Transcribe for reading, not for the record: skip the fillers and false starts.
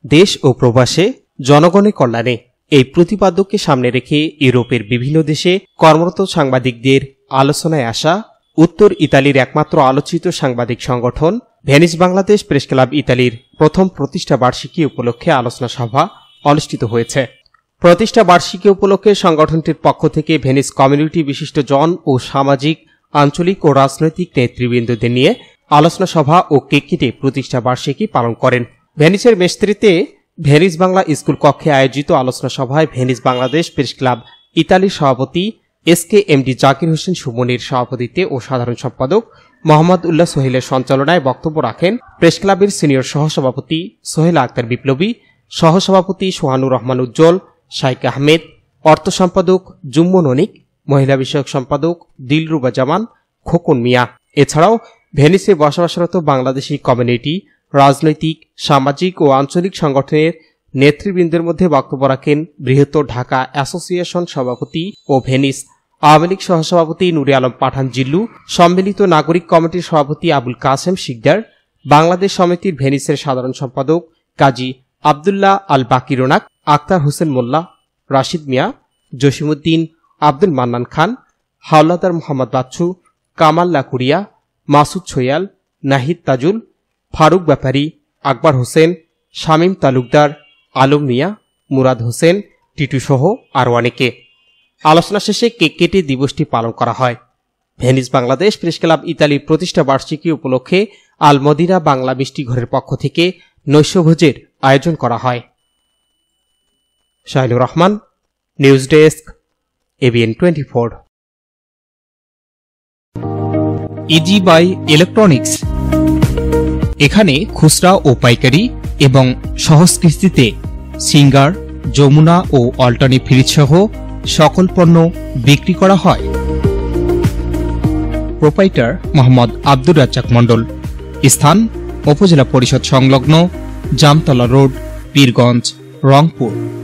দেশ ও প্রবাসে জনগণের কল্যাণে এই প্রতিপাদ্যকে সামনে রেখে ইউরোপের বিভিন্ন দেশে কর্মরত সাংবাদিকদের আলোচনায় আসা উত্তর ইতালির একমাত্র আলোচিত সাংবাদিক সংগঠন ভেনিস বাংলাদেশ প্রেস ক্লাব ইতালির প্রথম প্রতিষ্ঠা বার্ষিকী উপলক্ষে আলোচনা সভা অনুষ্ঠিত হয়েছে। প্রতিষ্ঠা বার্ষিকী উপলক্ষে সংগঠনটির পক্ষ থেকে ভেনিস কমিউনিটি বিশিষ্ট জন ও সামাজিক, আঞ্চলিক ও রাজনৈতিক নেতৃবৃন্দদের নিয়ে আলোচনা সভা ও কেক কেটে প্রতিষ্ঠা বার্ষিকী পালন করেন। ভেনিসের মেস্ত্রিতে ভেনিস বাংলা স্কুল কক্ষে আয়োজিত আলোচনা সভায় ভেনিস বাংলাদেশ প্রেস ক্লাব ইতালির সভাপতি SKMD জাকির হোসেন সুমনির সভাপতিত্বে ও সাধারণ সম্পাদক মোহাম্মদ উল্লাহ সোহেলের সঞ্চালনায় বক্তব্য রাখেন প্রেস ক্লাবের সিনিয়র সহসভাপতি সোহেল আক্তার বিপ্লবী, সহসভাপতি সোহানুর রহমান উজ্জ্বল, শাইক আহমেদ, অর্থ সম্পাদক জুম্মন অনিক, মহিলা বিষয়ক সম্পাদক দিলরুবা জামান, খোকন মিয়া। এছাড়াও ভেনিসে বসবাসরত বাংলাদেশি কমিউনিটি, রাজনৈতিক, সামাজিক ও আঞ্চলিক সংগঠনের নেতৃবৃন্দের মধ্যে বক্তব্য রাখেন বৃহত্তর ঢাকা অ্যাসোসিয়েশন সভাপতি ও ভেনিস আওয়ামী লীগ সহসভাপতি নুরে আলম পাঠান জিল্লু, সম্মিলিত নাগরিক কমিটির সভাপতি আবুল কাসেম শিকদার, বাংলাদেশ সমিতির ভেনিসের সাধারণ সম্পাদক কাজী আবদুল্লাহ আল বাকি রোনাক, আক্তার হোসেন মোল্লা, রাশিদ মিয়া, জসিমউদ্দিন, আব্দুল মান্নান খান, হাওলাদার মোহাম্মদ বাচ্চু, কামাল লাকুরিয়া, মাসুদ ছয়াল, নাহিদ তাজুল, ফারুক ব্যাপারী, আকবর হোসেন, শামীম তালুকদার, আলম মিয়া, মুরাদ হোসেন, টিটু সহ আরও অনেকে। আলোচনা শেষে কেক কেটে দিবসটি পালন করা হয়। ভেনিস বাংলাদেশ প্রেস ক্লাব ইতালির প্রতিষ্ঠা বার্ষিকী উপলক্ষে আল মদিনা বাংলা মিষ্টি ঘরের পক্ষ থেকে নৈশভোজের আয়োজন করা হয়। Shahinur Rahman, news desk, ABN 24। Easy buy electronics, এখানে খুচরা ও পাইকারি এবং সহজ কিস্তিতে সিঙ্গার, যমুনা ও অল্টারনি ফ্রিজ সহ সকল পণ্য বিক্রি করা হয়। প্রোপাইটার মোহাম্মদ আব্দুর রাজ্জাক মণ্ডল। স্থান উপজেলা পরিষদ সংলগ্ন, জামতলা রোড, পীরগঞ্জ, রংপুর।